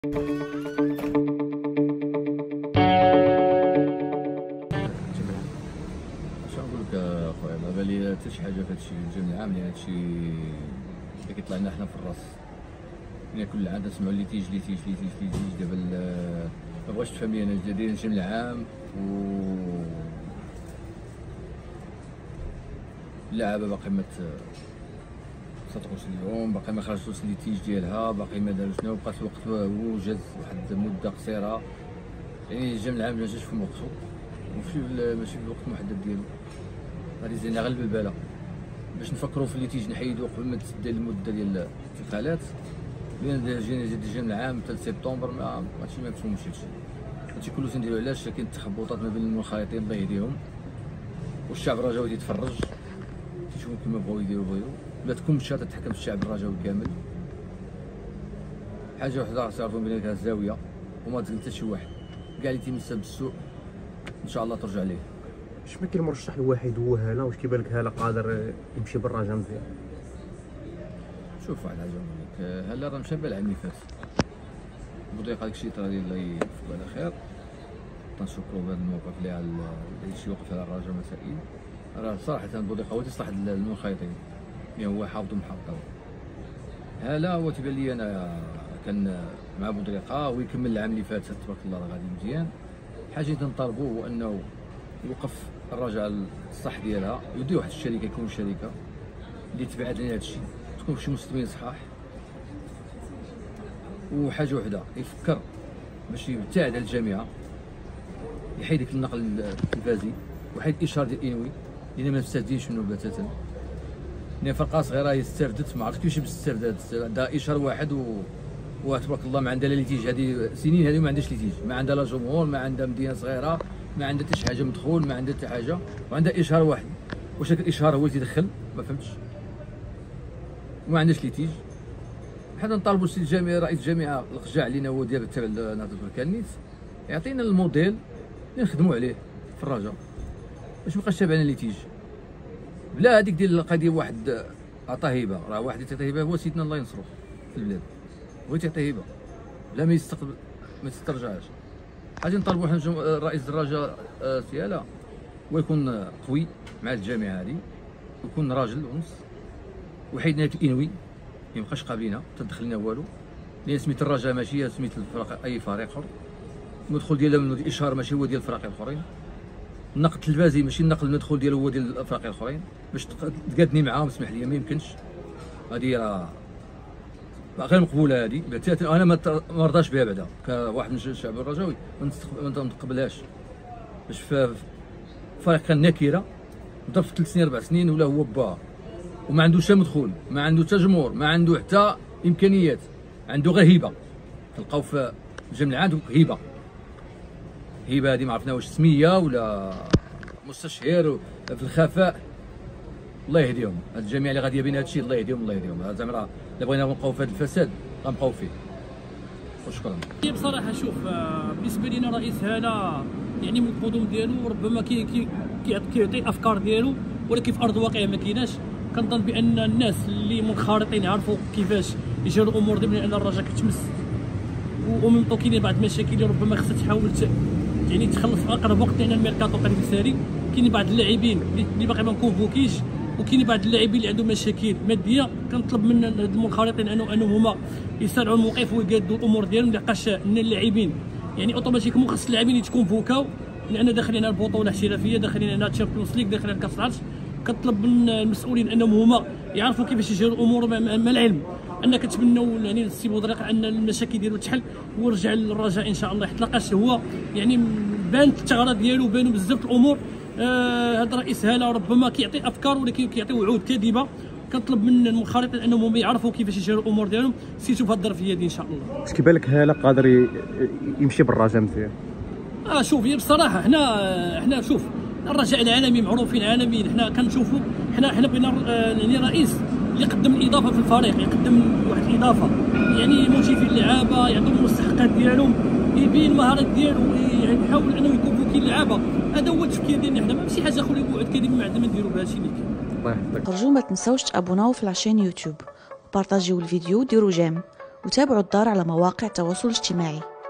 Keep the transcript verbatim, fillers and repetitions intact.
نقول لك اخويا، ما بالي حتى شي حاجه في هادشي الجمع العام، لان هادشي اللي كيطلع لنا حنا في الراس. لان كل عام تسمعوا اللي تيجي اللي تيجي اللي تيجي اللي تيجي دابا ما بغاش تفهمي انا دايرين الجمع العام و اللعابه باقي ما صدقوش اليوم، باقي ما خرجتوش النتيج ديالها، باقي ما داروا شنو، بقات الوقت وجز واحد المده قصيره. يعني الجمع العام ما جاش في وقته وماشي ماشي في الوقت المحدد ديالو. غادي يزيدنا غير البلبله باش نفكروا في اللي تيجي نحيدو قبل ما تسد المده ديال الانتقالات. لان جينا جا الجمع العام ثلاثة سبتمبر ما هادشي ما مفهومش. هادشي هادشي كله تنديرو علاش كاين تخبطات ما بين المنخرطين الله يهديهم، والشعب الرجاوي تيتفرج تيشوفوا كيما بغاو يديروا بغيو. بلات كمشه تتحكم في الشعب الرجاوي كامل. حاجه وحده تعرفوا بين هذه الزاويه وما تزل حتى شي واحد كاع اللي تيمسها بالسوء ان شاء الله ترجع ليه. واش ما كاين مرشح الواحد هو هاله؟ واش كيبان لك هاله قادر يمشي بالرجاء مزيان؟ شوف واحد الحاجه نقول لك، هلا راه مشى العام اللي فات بوضيق هذاك الشيء، راه الله يوفقو على خير. تنشكرو بهذا الموقف اللي على الشيء وقف على الرجاء مسائل. راه صراحه بوضيق هو تصلح للمنخرطين اللي هو حافظ ومحافظ. هلا هو تيبان لي انا كان مع بودريقه ويكمل العام اللي فات تبارك الله راه غادي مزيان. حاجه تنطالبوا هو انه يوقف الرجاء الصح ديالها، يدير واحد الشركه، يكون شركه اللي تبعد لنا هذا الشيء، تكون شي مسلمين صحاح. وحاجه وحده يفكر باش يبتعد على الجامعه، يحيد ديك النقل التلفازي ويحيد الاشهار ديال انوي لان ما مستافدينش منه بتاتا. لان فرقه صغيره هي استفدت، ما عرفت كيفاش استفدت، عندها اشهار واحد و وتبارك الله ما عندها لا اللي تيجي. هذه سنين هذه ما عندهاش اللي تيجي، ما عندها لا جمهور، ما عندها مدينه صغيره، ما عندها حتى شي حاجه مدخول، ما عندها حتى حاجه، وعندها اشهار واحد. واش هذاك الاشهار هو اللي تيدخل؟ ما فهمتش. وما عندهاش اللي تيجي. حنا نطالبوا السيد الجامعي رئيس الجامعه القجاع اللينا هو ديال تبع نهضه بركانيت يعطينا الموديل اللي نخدموا عليه في الرجاء باش مابقاش تابعنا اللي تيجي. بلا هذيك ديال القضيه واحد عطاه هبه، راه واحد تعطيه هبه هو سيدنا الله ينصرو في البلاد، هو تعطيه هبه بلا ما يستقبل ما تسترجعش. حاجه نطالبوا حنا رئيس الرجاء سياله ويكون قوي مع الجامعه هذه، ويكون راجل ونص، وحيد لنا الانوي ما يبقاش قابلينا تدخل لنا والو. لان سميت الرجاء ماشي سميت الفرق اي فريق اخر، المدخول ديالها من الاشهار ماشي هو ديال الفرق الاخرين، النقل التلفازي ماشي النقل المدخول ديالو هو ديال الافراد الاخرين. باش تقادني معاهم اسمح لي ما يمكنش. هذه راه غير مقبوله. هذه انا ما مرضاش بها بعدا كواحد من الشعب الرجاوي، ما نتقبلهاش. باش في فريق كان نكره ضرب في ثلاث سنين اربع سنين ولا هو با وما عندوش حتى مدخول، ما عنده حتى جمهور، ما عنده حتى امكانيات، عنده غير هبه. تلقاو في الجمع العام هبه هبه هذه ما عرفنا واش سميه ولا مستشهر في الخفاء. الله يهديهم هاد الجميع اللي غادي يبين هاد الشيء، الله يهديهم الله يهديهم. زعما راه الا بغينا نبقاو في هذا الفساد غنبقاو فيه. وشكرا. بصراحه شوف، بالنسبه لنا رئيس هذا يعني من القدوم ديالو ربما كي كي كيعطي افكار ديالو، ولكن في ارض الواقع ما كايناش. كنظن بان الناس اللي منخرطين يعرفوا كيفاش يجروا الامور ديالهم، لان الرجاء كتمس ومن كاينين بعض المشاكل اللي ربما خصها تحاول يعني تخلص في اقرب وقت، لان الميركاتو قريب يساري. كاين بعض اللاعبين اللي باقي ما مكونفوكيش، وكاين بعض اللاعبين اللي عندهم مشاكل ماديه. كنطلب من المنخرطين انه انهم هما يسرعوا الموقف ويقادوا الامور ديالهم، لحقاش ان اللاعبين يعني اوتوماتيكمون خص اللاعبين يتكونفوكاو، لان داخلين على البطوله الاحترافيه، داخلين على الشامبيونز ليغ، داخلين على كاس العرش. كنطلب من المسؤولين انهم هما يعرفوا كيفاش يجيروا الامور مع العلم ان كنتمنوا يعني السي بودريقه ان المشاكل ديالو تحل ويرجع للرجاء ان شاء الله، حيت لقاش هو يعني بانت الثغره ديالو، بانوا بزاف الامور. آه هذا الرئيس هاله ربما كيعطي افكار ولكن كيعطي وعود كاذبه. كنطلب من المنخرطين انهم هما يعرفوا كيفاش يجيروا الامور ديالهم، سيرتو في هذه الظرفيه دي ان شاء الله. واش كيبان لك هاله قادر يمشي بالرجاء مزيان؟ اه شوف، هي بصراحه حنا حنا شوف الرجاء العالمي معروفين عالميا. حنا كنشوفوا حنا حنا بغينا يعني رئيس اللي يقدم الاضافه في الفريق، يقدم واحد الاضافه يعني موتيفي اللعابه، يعطيهم المستحقات ديالهم، يبين المهارات ديالو، يعني يحاول انه يكون فوكي اللعابه. هذا هو التفكير ديالنا حنا، ماشي حاجه اخرى اللي وعد كاذب ما عندنا ما نديروا بها. هادشي اللي كاين. الله يحفظك. ارجو ما تنساوش تابوناو في العشان يوتيوب وبارطاجيو الفيديو وديروا جيم، وتابعوا الدار على مواقع التواصل الاجتماعي.